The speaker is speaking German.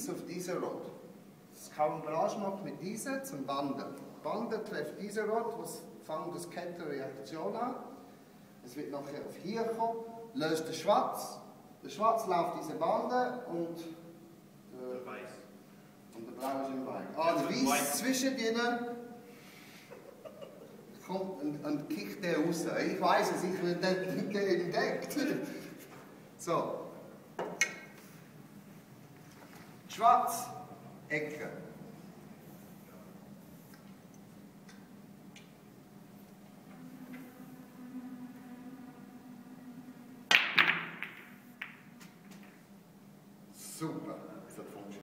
Weiß auf diese Rot. Das Camouflage macht mit dieser zum Wandern. Wandern trifft diese Rot, was fängt das Kettenreaktion an. Es wird nachher auf hier kommen, löst den Schwarz. Der Schwarz läuft diese Bande und der Weiß. Und der Blau ist im Weiß. Ah, der Weiß zwischen denen kommt und kickt der raus. Ich weiss es, ich will den entdeckt. So. Schwarz, Ecke.